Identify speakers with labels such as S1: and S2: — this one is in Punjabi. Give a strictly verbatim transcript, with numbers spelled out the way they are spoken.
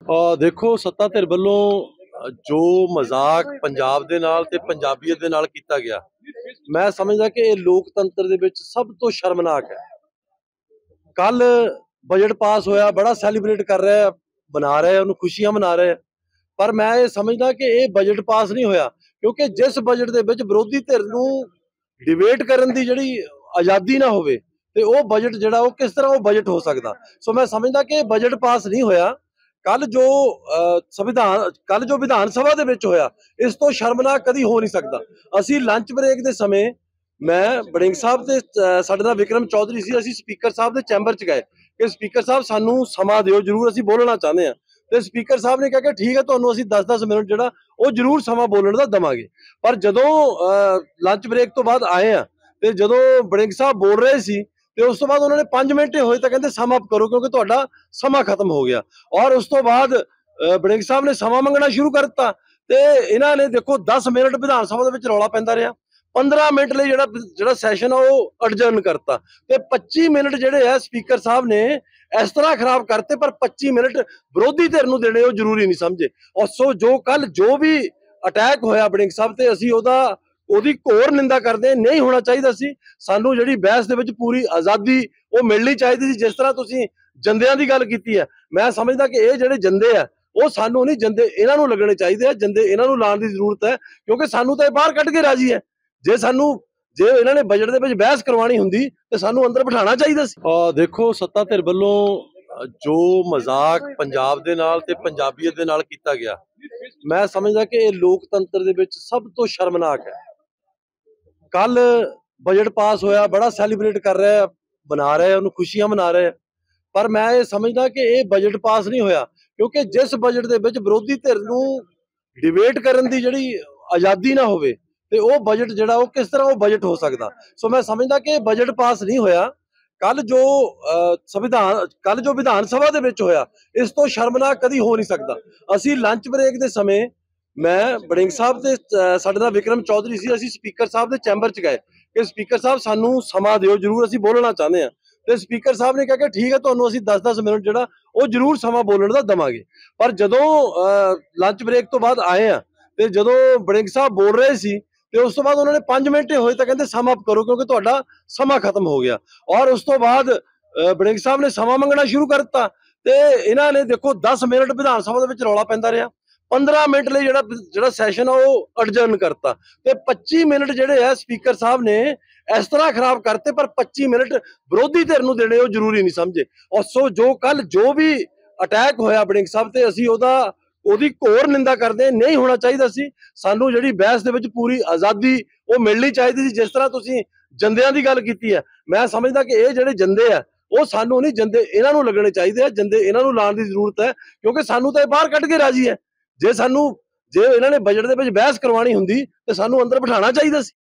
S1: ਅ ਦੇਖੋ ਸੱਤਾ ਧਿਰ ਵੱਲੋਂ ਅ, ਜੋ ਮਜ਼ਾਕ ਪੰਜਾਬ ਦੇ ਨਾਲ ਤੇ ਪੰਜਾਬੀਅਤ ਦੇ ਨਾਲ ਕੀਤਾ ਗਿਆ, ਮੈਂ ਸਮਝਦਾ ਕਿ ਇਹ ਲੋਕਤੰਤਰ ਦੇ ਵਿੱਚ ਸਭ ਤੋਂ ਸ਼ਰਮਨਾਕ ਹੈ। ਕੱਲ ਬਜਟ ਪਾਸ ਹੋਇਆ, ਬੜਾ ਸੈਲੀਬ੍ਰੇਟ ਕਰ ਰਹੇ ਆ, ਬਣਾ ਰਹੇ ਆ, ਉਹਨੂੰ ਖੁਸ਼ੀਆਂ ਮਨਾ ਰਹੇ ਆ। ਪਰ ਮੈਂ ਇਹ ਸਮਝਦਾ ਕਿ ਇਹ ਬਜਟ ਪਾਸ ਨਹੀਂ ਹੋਇਆ, ਕਿਉਂਕਿ ਜਿਸ ਬਜਟ ਦੇ ਵਿੱਚ ਵਿਰੋਧੀ ਧਿਰ ਨੂੰ ਡਿਬੇਟ ਕਰਨ ਦੀ ਜਿਹੜੀ ਆਜ਼ਾਦੀ ਨਾ ਹੋਵੇ, ਤੇ ਉਹ ਬਜਟ ਜਿਹੜਾ ਉਹ ਕਿਸ ਤਰ੍ਹਾਂ ਉਹ ਬਜਟ ਹੋ ਸਕਦਾ। ਸੋ ਮੈਂ ਸਮਝਦਾ ਕਿ ਇਹ ਬਜਟ ਪਾਸ ਨਹੀਂ ਹੋਇਆ। ਕੱਲ ਜੋ ਅ, ਸੰਵਿਧਾਨ ਕੱਲ ਜੋ ਵਿਧਾਨ ਸਭਾ ਦੇ ਵਿੱਚ ਹੋਇਆ, ਇਸ ਤੋਂ ਸ਼ਰਮਨਾਕ ਕਦੀ ਹੋ ਨਹੀਂ ਸਕਦਾ। ਅਸੀਂ ਲੰਚ ਬ੍ਰੇਕ ਦੇ ਸਮੇਂ ਮੈਂ ਵੜਿੰਗ ਸਾਹਿਬ ਤੇ ਅ, ਸਾਡੇ ਨਾਲ ਵਿਕਰਮ ਚੌਧਰੀ ਸੀ, ਅਸੀਂ ਸਪੀਕਰ ਸਾਹਿਬ ਦੇ ਚੈਂਬਰ 'ਚ ਗਏ ਕਿ ਸਪੀਕਰ ਸਾਹਿਬ ਸਾਨੂੰ ਸਮਾਂ ਦਿਓ, ਜ਼ਰੂਰ ਅਸੀਂ ਬੋਲਣਾ ਚਾਹੁੰਦੇ ਹਾਂ। ਤੇ ਸਪੀਕਰ ਸਾਹਿਬ ਨੇ ਕਿਹਾ ਕਿ ਠੀਕ ਹੈ, ਤੁਹਾਨੂੰ ਅਸੀਂ ਦਸ ਦਸ ਮਿੰਟ ਜਿਹੜਾ ਉਹ ਜ਼ਰੂਰ ਸਮਾਂ ਬੋਲਣ ਦਾ ਦਵਾਂਗੇ। ਪਰ ਜਦੋਂ ਲੰਚ ਬ੍ਰੇਕ ਤੋਂ ਬਾਅਦ ਆਏ ਆ, ਤੇ ਜਦੋਂ ਵੜਿੰਗ ਸਾਹਿਬ ਬੋਲ ਰਹੇ ਸੀ, ਤੇ ਉਸ ਤੋਂ ਬਾਅਦ ਉਹਨਾਂ ਨੇ ਪੰਜ ਮਿੰਟ ਹੋਏ ਤਾਂ ਕਹਿੰਦੇ ਸਮ ਅਪ ਕਰੋ, ਕਿਉਂਕਿ ਤੁਹਾਡਾ ਸਮਾਂ ਖਤਮ ਹੋ ਗਿਆ। ਔਰ ਉਸ ਤੋਂ ਬਾਅਦ ਅ, ਵੜਿੰਗ ਸਾਹਿਬ ਨੇ ਸਮਾਂ ਮੰਗਣਾ ਸ਼ੁਰੂ ਕਰ ਦਿੱਤਾ, ਤੇ ਇਹਨਾਂ ਨੇ ਦੇਖੋ ਦਸ ਮਿੰਟ ਵਿਧਾਨ ਸਭਾ ਦੇ ਵਿੱਚ ਰੌਲਾ ਪੈਂਦਾ ਰਿਹਾ। ਪੰਦਰਾਂ ਮਿੰਟ ਲਈ ਜਿਹੜਾ ਜਿਹੜਾ ਸੈਸ਼ਨ ਆ ਉਹ ਅਡਜਰਨ ਕਰਤਾ, ਤੇ ਪੱਚੀ ਮਿੰਟ ਜਿਹੜੇ ਆ ਸਪੀਕਰ ਸਾਹਿਬ ਨੇ ਇਸ ਤਰ੍ਹਾਂ ਖਰਾਬ ਕਰਤੇ। ਪਰ ਪੱਚੀ ਮਿੰਟ ਵਿਰੋਧੀ ਧਿਰ ਨੂੰ ਦੇਣੇ ਉਹ ਜ਼ਰੂਰੀ ਨਹੀਂ ਸਮਝੇ। ਔਰ ਸੋ ਜੋ ਕੱਲ ਜੋ ਵੀ ਅਟੈਕ ਹੋਇਆ ਵੜਿੰਗ ਸਾਹਿਬ ਤੇ, ਅਸੀਂ ਉਹਦਾ ਉਹਦੀ ਘੋਰ ਨਿੰਦਾ ਕਰਦੇ। ਨਹੀਂ ਹੋਣਾ ਚਾਹੀਦਾ ਸੀ। ਸਾਨੂੰ ਜਿਹੜੀ ਬਹਿਸ ਦੇ ਵਿੱਚ ਪੂਰੀ ਆਜ਼ਾਦੀ ਉਹ ਮਿਲਣੀ ਚਾਹੀਦੀ ਸੀ। ਜਿਸ ਤਰ੍ਹਾਂ ਤੁਸੀਂ ਜੰਦਿਆਂ ਦੀ ਗੱਲ ਕੀਤੀ ਹੈ, ਮੈਂ ਸਮਝਦਾ ਕਿ ਇਹ ਜਿਹੜੇ ਜੰਦੇ ਆ ਉਹ ਸਾਨੂੰ ਨਹੀਂ, ਜੰਦੇ ਇਹਨਾਂ ਨੂੰ ਲੱਗਣੇ ਚਾਹੀਦੇ ਆ। ਜੰਦੇ ਇਹਨਾਂ ਨੂੰ ਲਾਉਣ ਦੀ ਜ਼ਰੂਰਤ ਹੈ, ਕਿਉਂਕਿ ਸਾਨੂੰ ਤਾਂ ਇਹ ਬਾਹਰ ਕੱਢ ਕੇ ਰਾਜੀ ਹੈ। ਜੇ ਸਾਨੂੰ ਜੇ ਇਹਨਾਂ ਨੇ ਬਜਟ ਦੇ ਵਿੱਚ ਬਹਿਸ ਕਰਵਾਉਣੀ ਹੁੰਦੀ ਤੇ ਸਾਨੂੰ ਅੰਦਰ ਬਿਠਾਉਣਾ ਚਾਹੀਦਾ ਸੀ। ਅ ਦੇਖੋ ਸੱਤਾ ਧਿਰ ਵੱਲੋਂ ਅ, ਜੋ ਮਜ਼ਾਕ ਪੰਜਾਬ ਦੇ ਨਾਲ ਤੇ ਪੰਜਾਬੀਅਤ ਦੇ ਨਾਲ ਕੀਤਾ ਗਿਆ, ਮੈਂ ਸਮਝਦਾ ਕਿ ਇਹ ਲੋਕਤੰਤਰ ਦੇ ਵਿੱਚ ਸਭ ਤੋਂ ਸ਼ਰਮਨਾਕ ਹੈ। ਕੱਲ ਬਜਟ ਪਾਸ ਹੋਇਆ, ਬੜਾ ਸੈਲੀਬ੍ਰੇਟ ਕਰ ਰਹੇ ਆ, ਬਣਾ ਰਹੇ ਆ, ਉਹਨੂੰ ਖੁਸ਼ੀਆਂ ਮਨਾ ਰਹੇ ਆ। ਪਰ ਮੈਂ ਇਹ ਸਮਝਦਾ ਕਿ ਇਹ ਬਜਟ ਪਾਸ ਨਹੀਂ ਹੋਇਆ, ਕਿਉਂਕਿ ਜਿਸ ਬਜਟ ਦੇ ਵਿੱਚ ਵਿਰੋਧੀ ਧਿਰ ਨੂੰ ਡਿਬੇਟ ਕਰਨ ਦੀ ਜਿਹੜੀ ਆਜ਼ਾਦੀ ਨਾ ਹੋਵੇ, ਤੇ ਉਹ ਬਜਟ ਜਿਹੜਾ ਉਹ ਕਿਸ ਤਰ੍ਹਾਂ ਉਹ ਬਜਟ ਹੋ ਸਕਦਾ। ਸੋ ਮੈਂ ਸਮਝਦਾ ਕਿ ਇਹ ਬਜਟ ਪਾਸ ਨਹੀਂ ਹੋਇਆ। ਕੱਲ ਜੋ ਅ, ਸੰਵਿਧਾਨ ਕੱਲ ਜੋ ਵਿਧਾਨ ਸਭਾ ਦੇ ਵਿੱਚ ਹੋਇਆ, ਇਸ ਤੋਂ ਸ਼ਰਮਨਾਕ ਕਦੀ ਹੋ ਨਹੀਂ ਸਕਦਾ। ਅਸੀਂ ਲੰਚ ਬ੍ਰੇਕ ਦੇ ਸਮੇਂ ਮੈਂ ਵੜਿੰਗ ਸਾਹਿਬ ਤੇ ਅ, ਸਾਡੇ ਨਾਲ ਵਿਕਰਮ ਚੌਧਰੀ ਸੀ, ਅਸੀਂ ਸਪੀਕਰ ਸਾਹਿਬ ਦੇ ਚੈਂਬਰ 'ਚ ਗਏ ਕਿ ਸਪੀਕਰ ਸਾਹਿਬ ਸਾਨੂੰ ਸਮਾਂ ਦਿਓ, ਜ਼ਰੂਰ ਅਸੀਂ ਬੋਲਣਾ ਚਾਹੁੰਦੇ ਹਾਂ। ਤੇ ਸਪੀਕਰ ਸਾਹਿਬ ਨੇ ਕਿਹਾ ਕਿ ਠੀਕ ਹੈ, ਤੁਹਾਨੂੰ ਅਸੀਂ ਦਸ ਦਸ ਮਿੰਟ ਜਿਹੜਾ ਉਹ ਜ਼ਰੂਰ ਸਮਾਂ ਬੋਲਣ ਦਾ ਦਵਾਂਗੇ। ਪਰ ਜਦੋਂ ਲੰਚ ਬ੍ਰੇਕ ਤੋਂ ਬਾਅਦ ਆਏ ਆ, ਤੇ ਜਦੋਂ ਵੜਿੰਗ ਸਾਹਿਬ ਬੋਲ ਰਹੇ ਸੀ, ਤੇ ਉਸ ਤੋਂ ਬਾਅਦ ਉਹਨਾਂ ਨੇ ਪੰਜ ਮਿੰਟ ਹੋਏ ਤਾਂ ਕਹਿੰਦੇ ਸਮ ਅਪ ਕਰੋ, ਕਿਉਂਕਿ ਤੁਹਾਡਾ ਸਮਾਂ ਖਤਮ ਹੋ ਗਿਆ। ਔਰ ਉਸ ਤੋਂ ਬਾਅਦ ਅ, ਵੜਿੰਗ ਸਾਹਿਬ ਨੇ ਸਮਾਂ ਮੰਗਣਾ ਸ਼ੁਰੂ ਕਰ ਦਿੱਤਾ, ਤੇ ਇਹਨਾਂ ਨੇ ਦੇਖੋ ਦਸ ਮਿੰਟ ਵਿਧਾਨ ਸਭਾ ਦੇ ਵਿੱਚ ਰੌਲਾ ਪੈਂਦਾ ਰਿਹਾ। ਪੰਦਰਾਂ ਮਿੰਟ ਲਈ ਜਿਹੜਾ ਜਿਹੜਾ ਸੈਸ਼ਨ ਆ ਉਹ ਅਡਜਰਨ ਕਰਤਾ, ਤੇ ਪੱਚੀ ਮਿੰਟ ਜਿਹੜੇ ਆ ਸਪੀਕਰ ਸਾਹਿਬ ਨੇ ਇਸ ਤਰ੍ਹਾਂ ਖਰਾਬ ਕਰਤੇ। ਪਰ ਪੱਚੀ ਮਿੰਟ ਵਿਰੋਧੀ ਧਿਰ ਨੂੰ ਦੇਣੇ ਉਹ ਜ਼ਰੂਰੀ ਨਹੀਂ ਸਮਝੇ। ਔਰ ਸੋ ਜੋ ਕੱਲ ਜੋ ਵੀ ਅਟੈਕ ਹੋਇਆ ਵੜਿੰਗ ਸਾਹਿਬ ਤੇ, ਅਸੀਂ ਉਹਦਾ ਉਹਦੀ ਘੋਰ ਨਿੰਦਾ ਕਰਦੇ। ਨਹੀਂ ਹੋਣਾ ਚਾਹੀਦਾ ਸੀ। ਸਾਨੂੰ ਜਿਹੜੀ ਬਹਿਸ ਦੇ ਵਿੱਚ ਪੂਰੀ ਆਜ਼ਾਦੀ ਉਹ ਮਿਲਣੀ ਚਾਹੀਦੀ ਸੀ। ਜਿਸ ਤਰ੍ਹਾਂ ਤੁਸੀਂ ਜੰਦਿਆਂ ਦੀ ਗੱਲ ਕੀਤੀ ਹੈ, ਮੈਂ ਸਮਝਦਾ ਕਿ ਇਹ ਜਿਹੜੇ ਜੰਦੇ ਆ ਉਹ ਸਾਨੂੰ ਨਹੀਂ, ਜੰਦੇ ਇਹਨਾਂ ਨੂੰ ਲੱਗਣੇ ਚਾਹੀਦੇ ਆ। ਜੰਦੇ ਇਹਨਾਂ ਨੂੰ ਲਾਉਣ ਦੀ ਜ਼ਰੂਰਤ ਹੈ, ਕਿਉਂਕਿ ਸਾਨੂੰ ਤਾਂ ਇਹ ਬਾਹਰ ਕੱਢ ਕੇ ਰਾਜੀ ਹੈ। ਜੇ ਸਾਨੂੰ ਜੇ ਇਹਨਾਂ ਨੇ ਬਜਟ ਦੇ ਵਿੱਚ ਬਹਿਸ ਕਰਵਾਉਣੀ ਹੁੰਦੀ ਤੇ ਸਾਨੂੰ ਅੰਦਰ ਬਿਠਾਉਣਾ ਚਾਹੀਦਾ ਸੀ।